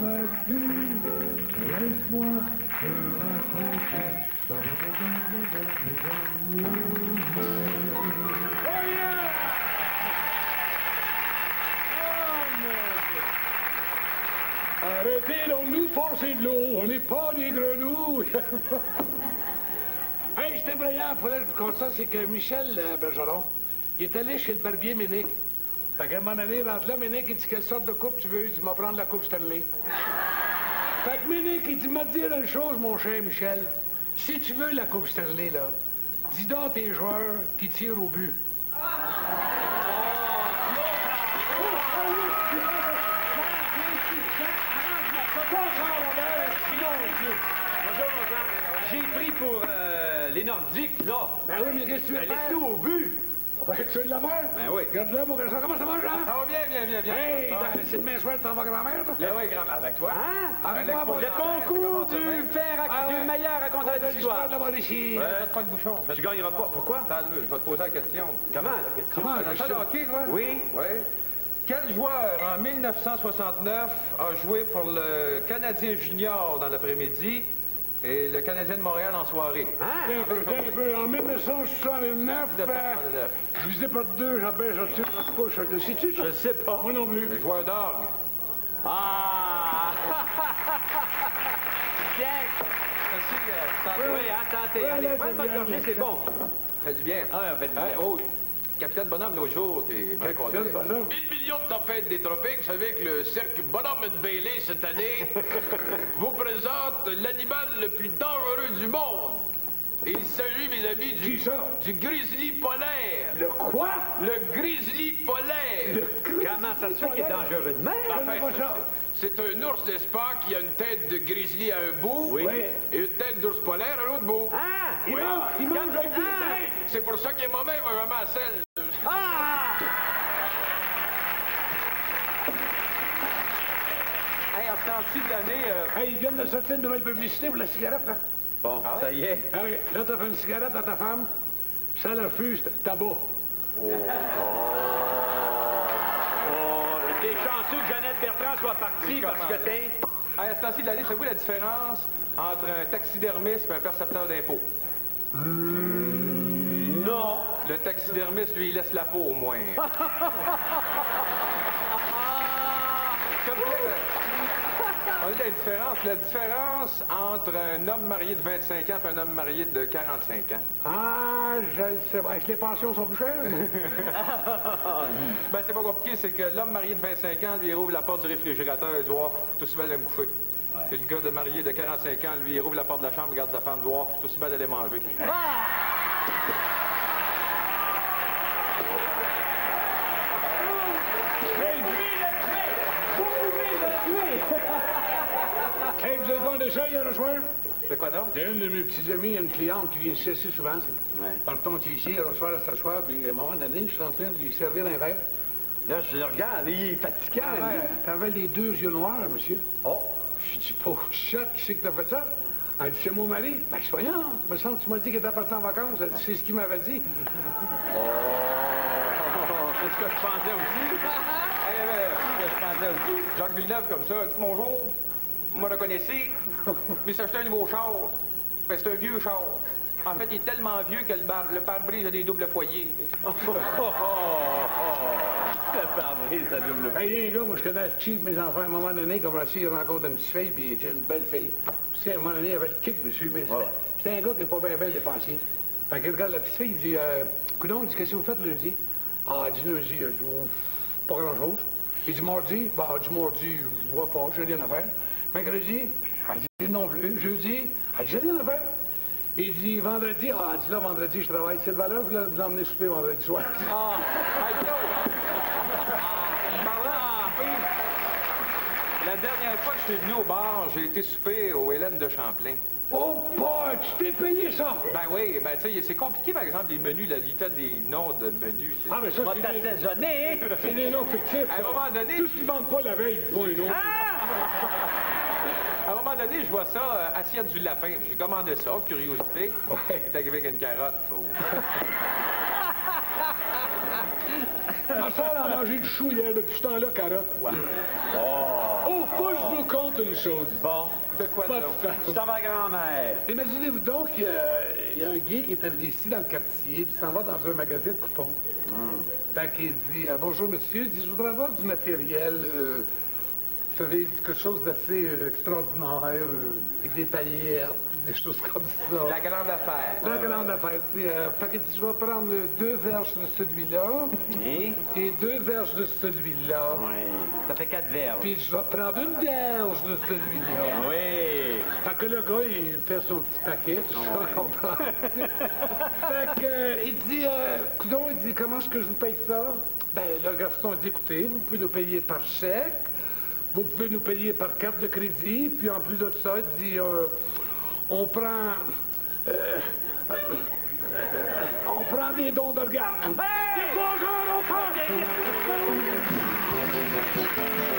vas-tu? Laisse-moi te raconter. Oh yeah! Arrêtez donc nous passer de l'eau, on n'est pas des grenouilles. Hey, c'est effrayant, il faudrait que je vous conte ça, c'est que Michel Bergeron, il est allé chez le barbier Ménic. Fait qu'à un moment donné, il rentre là, Ménic, il dit quelle sorte de coupe tu veux? Il dit, m'en prendre la coupe Stanley. Fait que Ménic, il dit, m'a dire une chose, mon cher Michel. Si tu veux la coupe Stanley, là, dis donc tes joueurs qui tirent au but. J'ai pris pour les Nordiques, là. Ben oui, mais qu'est-ce que tu veux faire? Laisse-nous au but. Ben, tu veux de la faire? Ben oui. Regarde-le, mon garçon. Comment ça va, Jean? Ça va bien. Hey, c'est demain soir, tu t'en vas grand-mère, toi? Ben oui, grand-mère. Avec toi? Hein? Avec moi, le concours du meilleur raconteur d'histoire. de ici. Pas de bouchon. Tu gagneras pas. Pourquoi? Attends, je vais te poser la question. Comment, la question? Comment, la question? Hockey, toi? Oui. Quel joueur, en 1969, a joué pour le Canadien junior dans l'après-midi et le Canadien de Montréal en soirée? Hein? Un peu. En 1969, divisé par 2, j'appelle, je sais pas, le sais-tu, ça? Je sais pas. Moi non plus. Le joueur d'orgue. Ah! Tiens! Merci, oui, attendez. Allez, prends une bonne gorgée, c'est bon. Ça fait du bien. Ah, ça fait du bien. Oh, Capitaine Bonhomme, l'autre jour, t'es bien content. 1 million de tempêtes des tropiques. Vous savez que le cirque Bonhomme de Bailey, cette année, vous présente l'animal le plus dangereux du monde. Et il s'agit, mes amis, du grizzly polaire. Le quoi? Le grizzly polaire. Comment ça se fait qu'il est dangereux de mer? C'est un ours, n'est-ce pas, qui a une tête de grizzly à un bout et une tête d'ours polaire à l'autre bout. Ah! Il mange avec des têtes. C'est pour ça qu'il est mauvais, il va vraiment à sel. Ah! Hey, en ce temps-ci de l'année... Hey, ils viennent de sortir une nouvelle publicité pour la cigarette, là. Bon, ça y est. Ah oui, là, t'as fait une cigarette à ta femme, puis ça la refuse, tabac. T'es chanceux que Jeannette Bertrand soit partie parce que t'es... À ce temps-ci de l'année, savez-vous la différence entre un taxidermiste et un percepteur d'impôts? Non. Le taxidermiste, lui, il laisse la peau au moins. On dit la différence entre un homme marié de 25 ans et un homme marié de 45 ans. Ah, je le sais. Est-ce que les pensions sont plus chères? Ben, c'est pas compliqué, c'est que l'homme marié de 25 ans, lui, il ouvre la porte du réfrigérateur et dit « Oh, c'est aussi bien d'aller me coucher. » Et le gars de marié de 45 ans, lui, il ouvre la porte de la chambre, regarde sa femme, dit « Oh, c'est aussi bien d'aller manger. » Hey, vous avez demandé ça hier soir? C'est quoi donc? J'ai une de mes petits amis, une cliente qui vient se cesser souvent. Partons ici, hier soir, à s'asseoir, puis à un moment donné, je suis en train de lui servir un verre. Là, je le regarde, il est fatigant. T'avais les 2 yeux noirs, monsieur. Oh! Je dis, pauvre chat, qui c'est que t'as fait ça? Elle dit, c'est mon mari. Ben, soyons, me semble que tu m'as dit qu'il était parti en vacances. Elle dit, c'est ce qu'il m'avait dit. C'est ce que je pensais aussi. C'est ce que je pensais aussi. Jacques Villeneuve, comme ça, dit bonjour. Moi, le connaissez, mais s'acheter un nouveau char. Ben, c'est un vieux char. En fait, il est tellement vieux que le pare-brise a des doubles foyers. Le pare-brise a double foyer. Hey, un gars, moi, je connais cheap mes enfants. À un moment donné, comme il rencontre une petite fille, puis il une belle fille. Puis, à un moment donné, il avait le kick dessus, mais c'était un gars qui n'est pas bien dépensier. Fait qu'il regarde la petite fille, il dit, coudonc, il dit, qu'est-ce que vous faites lundi? Ah, il dit, lundi, pas grand-chose. Il dit, mardi? Bah, du mardi, je vois pas, j'ai rien à faire. Mercredi, elle dit non plus. Jeudi, elle dit j'ai rien à faire. Il dit vendredi, elle dit là, vendredi, je travaille. C'est de valeur, puis là, vous emmenez souper vendredi soir. La dernière fois que je suis venu au bar, j'ai été souper aux Hélène de Champlain. Oh, boy, tu t'es payé ça? Ben oui, ben tu sais, c'est compliqué, par exemple, les menus, la vie, des noms de menus. Ah, mais ça, c'est assaisonné, hein? C'est des noms fictifs. À un moment donné... Tout ce qu'ils vendent pas la veille, ils font les noms. À un moment donné, je vois ça, assiette du lapin. J'ai commandé ça, curiosité. C'est arrivé avec une carotte. Ma soeur a mangé du chou hier, depuis ce temps-là, carotte. Ouais. Oh, faut que je vous compte raconte une chose. Bon, de quoi Pas de donc? farce. Je t'en vais à grand-mère. Imaginez-vous donc, il y a un gay qui est arrivé ici dans le quartier, puis il s'en va dans un magasin de coupons. Fait qu'il dit, bonjour monsieur, il dit, je voudrais avoir du matériel, vous savez, quelque chose d'assez extraordinaire, avec des paillettes, des choses comme ça. La grande affaire. La grande affaire. Fait qu'il dit, je vais prendre 2 verges de celui-là et 2 verges de celui-là. Oui. Ça fait 4 verges. Puis je vais prendre une verge de celui-là. Oui. Fait que le gars, il fait son petit paquet, tout ça, comprends? Fait que, il dit, coudonc, il dit, comment est-ce que je vous paye ça? Ben, le garçon dit, écoutez, vous pouvez nous payer par chèque, vous pouvez nous payer par carte de crédit, puis en plus de ça, il dit, on prend des dons d'organes. Hey! Bonjour, on prend des...